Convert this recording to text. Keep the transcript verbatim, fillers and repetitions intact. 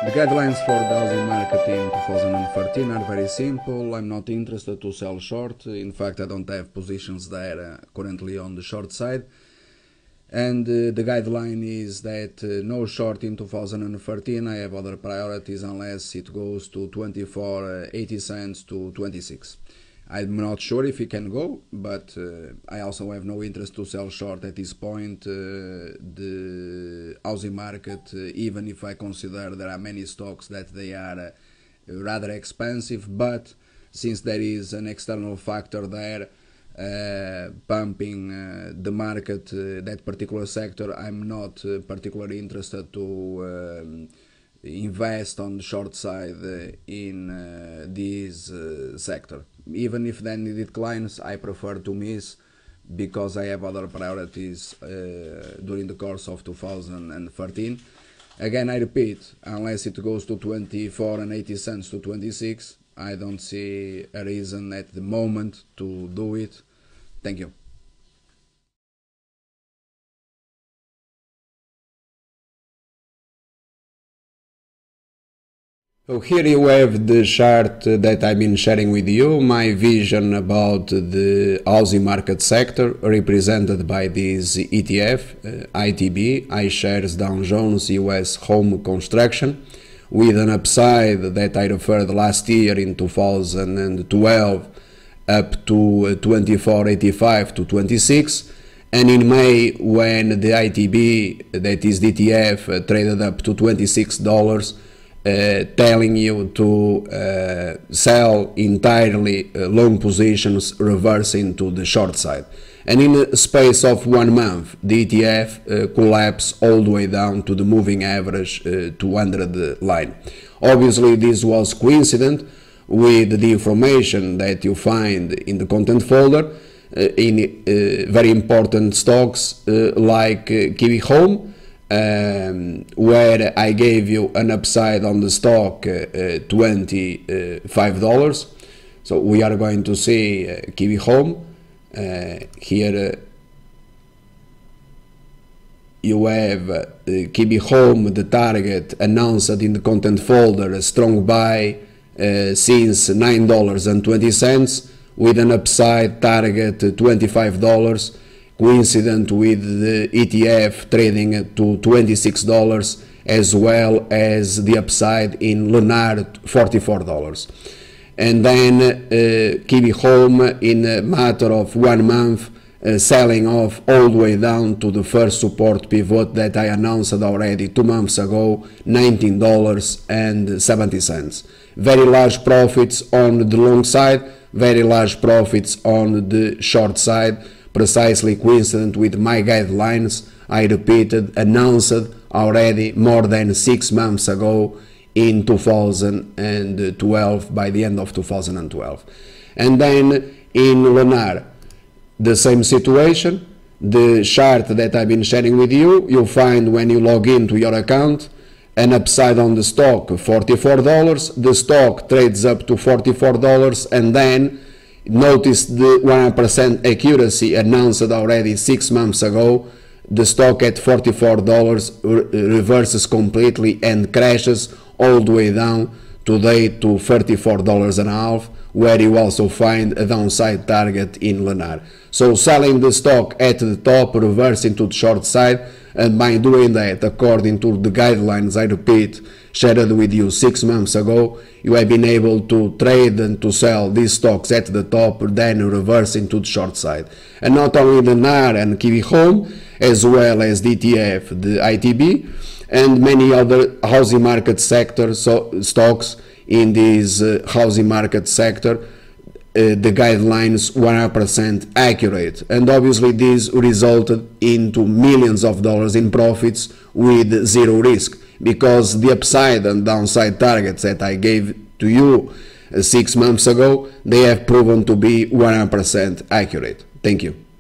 The guidelines for the housing market in two thousand thirteen are very simple. I'm not interested to sell short. In fact, I don't have positions there uh, currently on the short side. And uh, the guideline is that uh, no short in two thousand thirteen. I have other priorities unless it goes to twenty-four eighty cents to twenty-six. I'm not sure if it can go, but uh, I also have no interest to sell short at this point. Uh, the housing market, uh, even if I consider there are many stocks that they are uh, rather expensive, but since there is an external factor there uh, pumping uh, the market, uh, that particular sector, I'm not uh, particularly interested to um, invest on the short side uh, in uh, this uh, sector. Even if then it declines, I prefer to miss because I have other priorities uh, during the course of two thousand thirteen. Again, I repeat, unless it goes to twenty-four and eighty cents to twenty-six, I don't see a reason at the moment to do it. Thank you. So here you have the chart that I've been sharing with you, my vision about the housing market sector represented by this E T F, uh, I T B, iShares Dow Jones U S Home Construction, with an upside that I referred last year in two thousand twelve up to twenty-four eighty-five to twenty-six, and in May when the I T B, that is the E T F, uh, traded up to twenty-six dollars, Uh, telling you to uh, sell entirely uh, long positions, reversing to the short side. And in a space of one month, the E T F uh, collapsed all the way down to the moving average uh, two hundred line. Obviously, this was coincident with the information that you find in the content folder uh, in uh, very important stocks uh, like uh, Kiwi Home, Um, where I gave you an upside on the stock uh, uh, twenty-five dollars. So we are going to see uh, Kiwi Home. Uh, here uh, you have uh, Kiwi Home, the target announced in the content folder, a strong buy uh, since nine dollars and twenty cents with an upside target twenty-five dollars. Coincident with the E T F trading to twenty-six dollars, as well as the upside in Lennar forty-four dollars. And then uh, Kiwi Home, in a matter of one month, uh, selling off all the way down to the first support pivot that I announced already two months ago, nineteen dollars and seventy cents. Very large profits on the long side, very large profits on the short side, precisely coincident with my guidelines. I repeated, announced already more than six months ago in two thousand twelve, by the end of two thousand twelve. And then in Lennar, the same situation. The chart that I've been sharing with you, you find when you log into your account an upside on the stock, forty-four dollars. The stock trades up to forty-four dollars, and then notice the one hundred percent accuracy announced already six months ago. The stock at forty-four dollars re reverses completely and crashes all the way down today to thirty-four dollars and a half, where you also find a downside target in Lennar. So selling the stock at the top, reversing to the short side, and by doing that, according to the guidelines, I repeat, shared with you six months ago, you have been able to trade and to sell these stocks at the top, then reversing to the short side. And not only Lennar and Kiwi Home, as well as the E T F, the I T B, and many other housing market sector so, stocks in this uh, housing market sector, uh, the guidelines one hundred percent accurate. And obviously this resulted into millions of dollars in profits with zero risk, because the upside and downside targets that I gave to you uh, six months ago, they have proven to be one hundred percent accurate. Thank you.